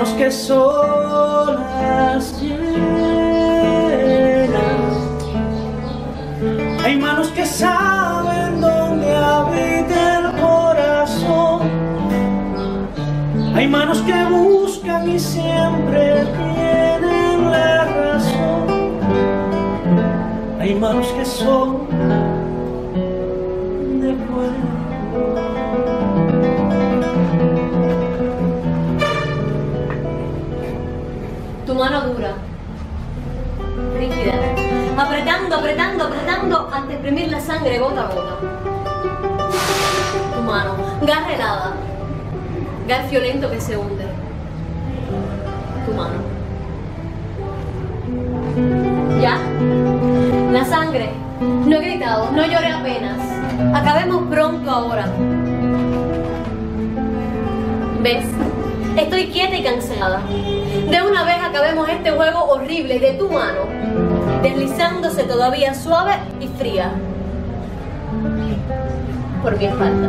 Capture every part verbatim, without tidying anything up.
manos que solas llenan, hay manos que saben dónde habita el corazón, hay manos que buscan y siempre tienen la razón, hay manos que son de fuego. Tu mano dura, rígida, apretando, apretando, apretando hasta exprimir la sangre gota a gota. Tu mano, garra helada, gas violento que se hunde. Tu mano. ¿Ya? La sangre. No he gritado, no lloré apenas. Acabemos pronto ahora. ¿Ves? Estoy quieta y cansada. De una vez acabemos este juego horrible de tu mano, deslizándose todavía suave y fría por mi espalda.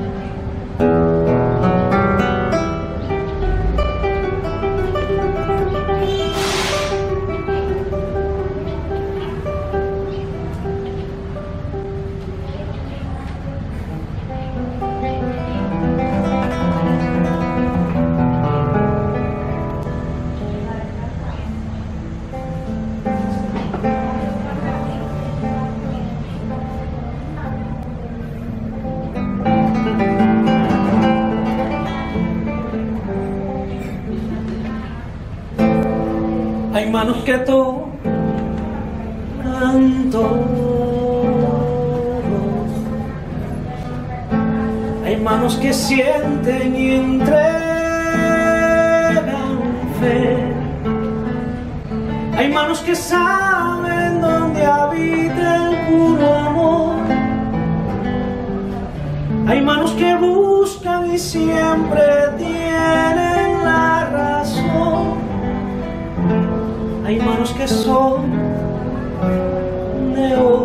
Hay manos que tocan todo, hay manos que sienten y entregan fe, hay manos que saben dónde habita el puro amor, hay manos que buscan y siempre tienen la razón, hay manos que son de oro.